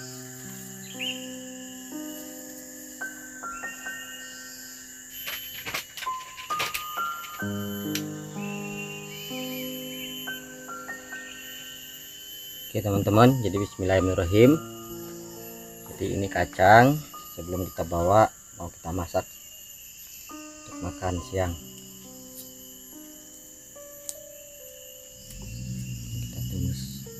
Oke teman-teman, jadi bismillahirrahmanirrahim. Jadi ini kacang sebelum kita bawa mau kita masak untuk makan siang. Kita tumis.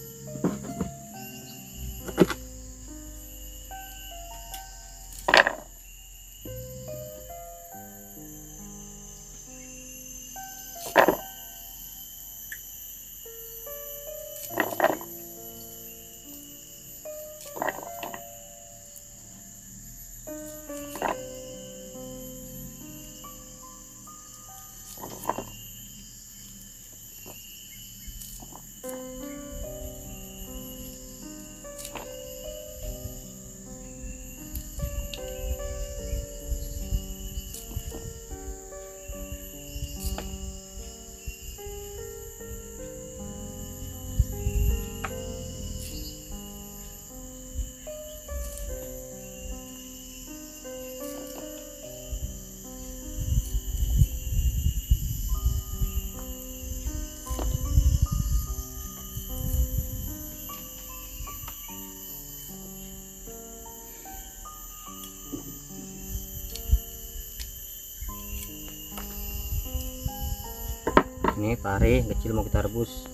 Ini pare kecil mau kita rebus.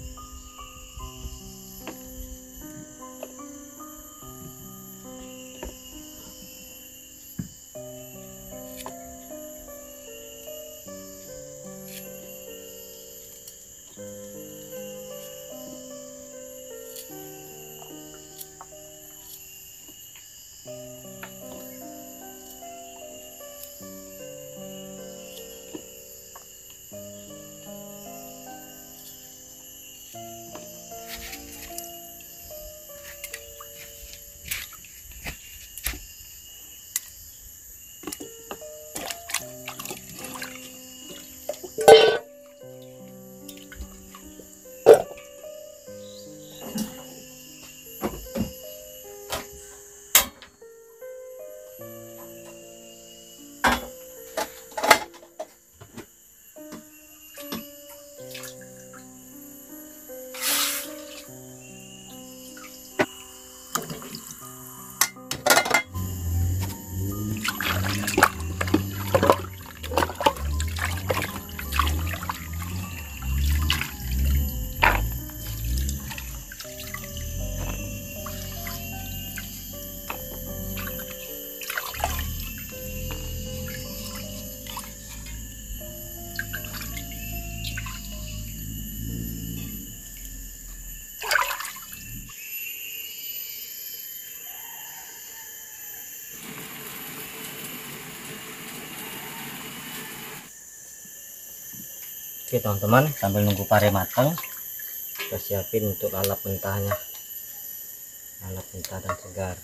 Oke teman-teman, sambil nunggu pare matang kita siapin untuk lalap mentahnya, lalap mentah dan segar.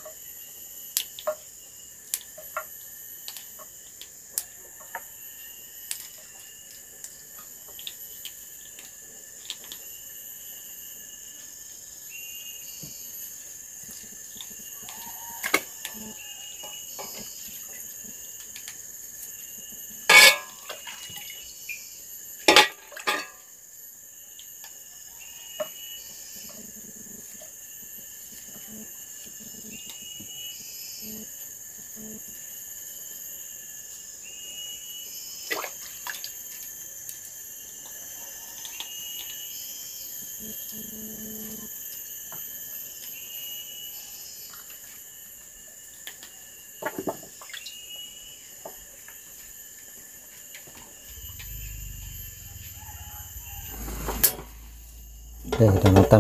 Oke, udah matang.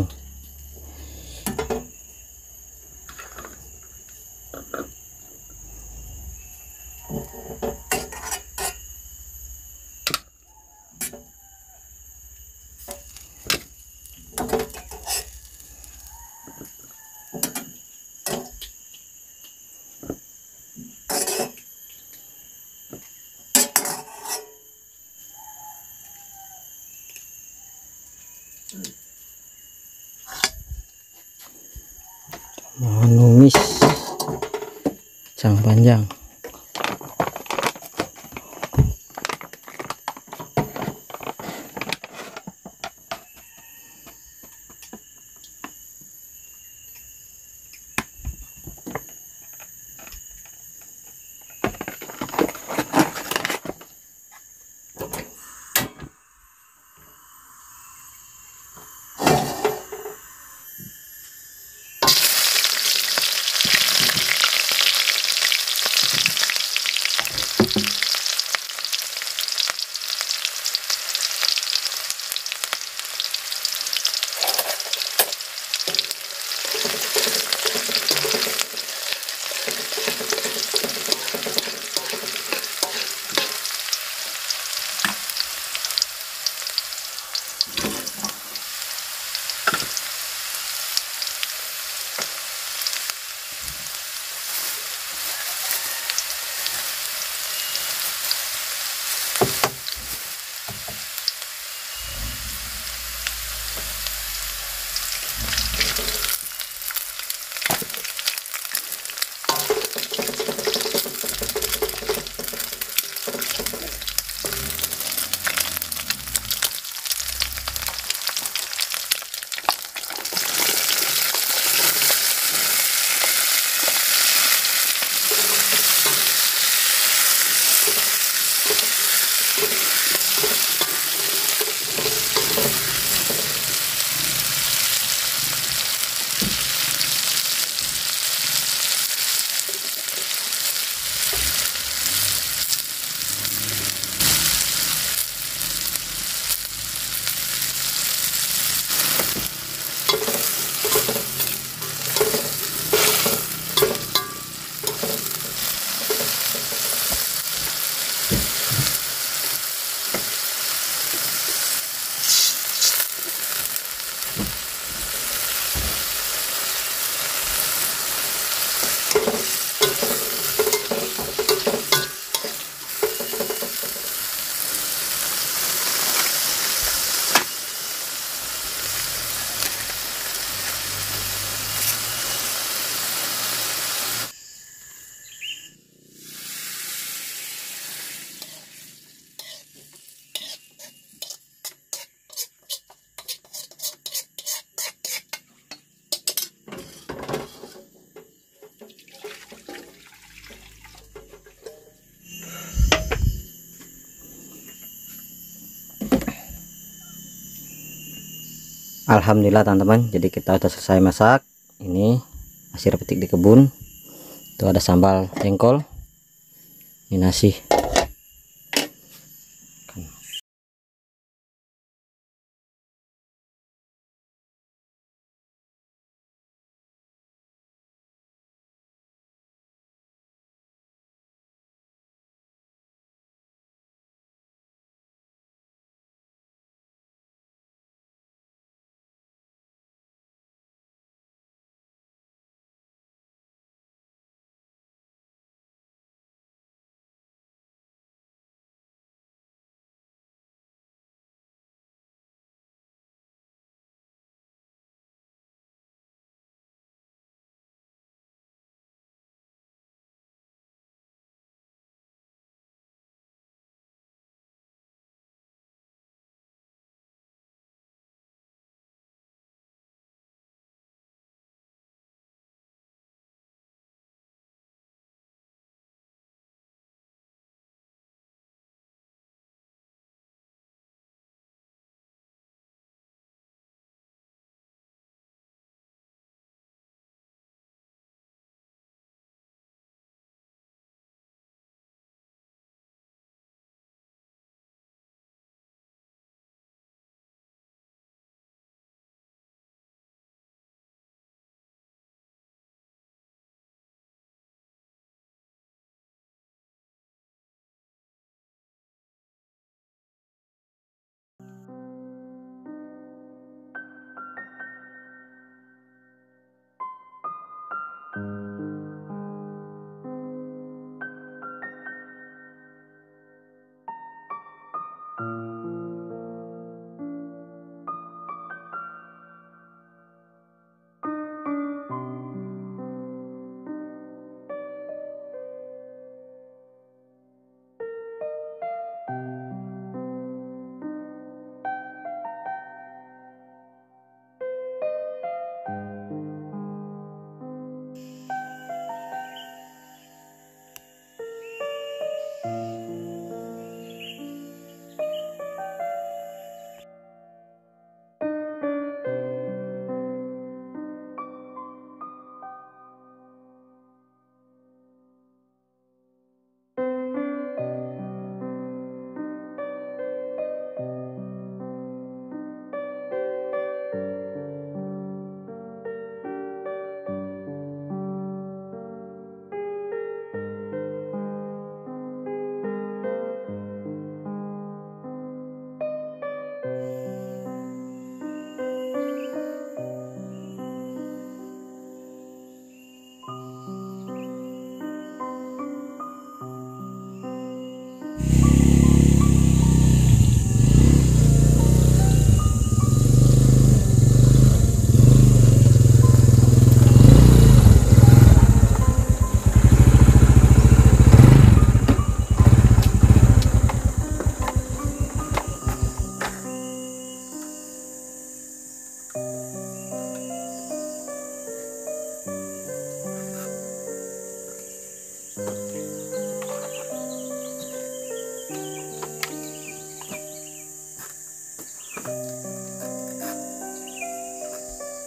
mau numis kacang panjang. Alhamdulillah teman-teman, jadi kita sudah selesai masak. Ini hasil petik di kebun. Itu ada sambal jengkol, ini nasi.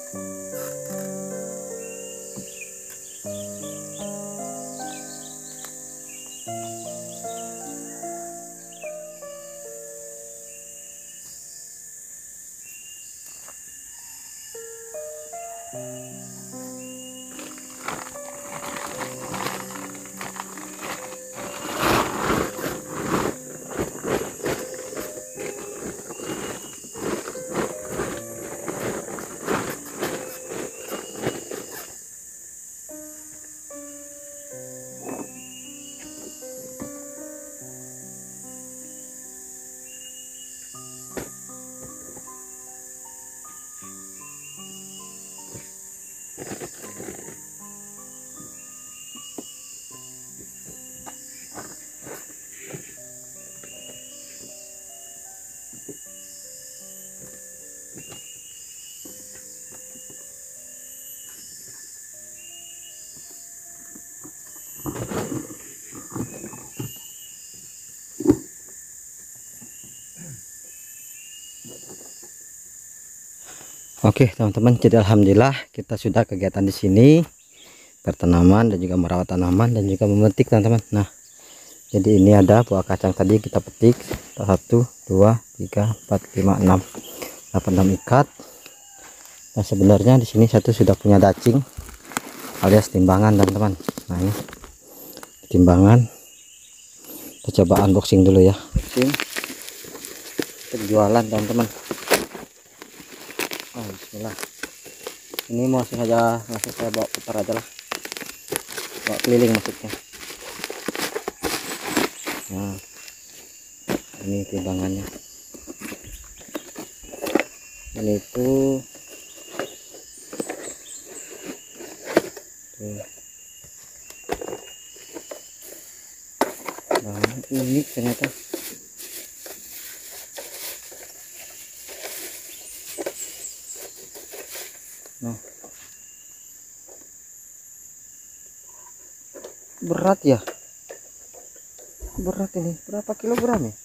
Oke teman-teman, jadi alhamdulillah kita sudah kegiatan di sini bertanaman dan juga merawat tanaman dan juga memetik teman-teman. Nah, jadi ini ada buah kacang tadi kita petik 1 2 3 4 5 6 8 6 ikat. Nah, sebenarnya di sini satu sudah punya dacing alias timbangan teman-teman. Nah, ini timbangan. Kita coba unboxing dulu ya. Unboxing untuk jualan teman-teman. Oh, bismillah. Ini mau sengaja langsung saya bawa putar aja lah, bawa keliling maksudnya. Nah, ini timbangannya. Ini tuh nah, unik ternyata. Nah, berat ya, berat ini berapa kilogram ya?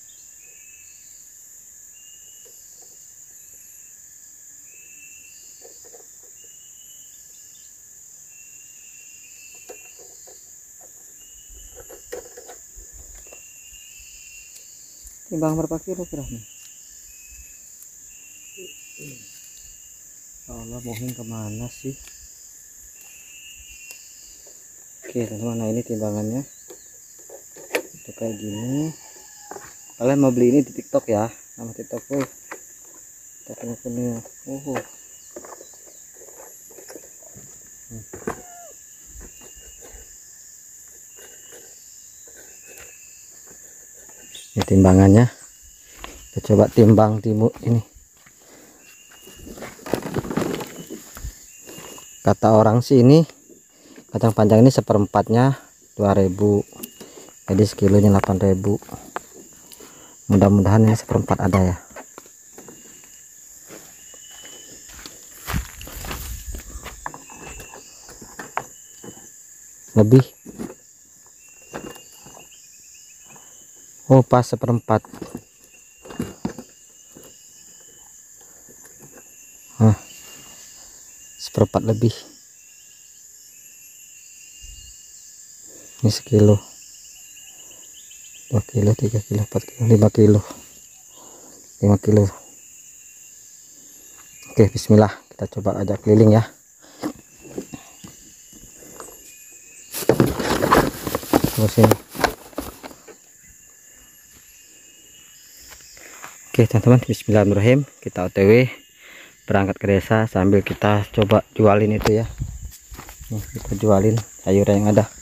Timbang berapa kilo kira-kira? Allah, bohong kemana sih? Oke teman-teman, nah ini timbangannya itu kayak gini. Kalian mau beli ini di TikTok ya, nama TikTokku punya. Ini timbangannya. Kita coba timbang timuk ini. Kata orang sih ini kacang panjang ini seperempatnya 2000, jadi sekilonya 8000. Mudah-mudahan ini seperempat ada ya. Lebih. Oh, pas seperempat. Seperempat lebih. Ini sekilo, 2 kilo, 3 kilo, 4 kilo, 5 kilo, 5 kilo. Oke, bismillah, kita coba ajak keliling ya. Terus ini. Oke teman-teman, bismillahirrahmanirrahim. Kita OTW berangkat ke desa sambil kita coba jualin itu ya. Nih, kita jualin sayuran yang ada.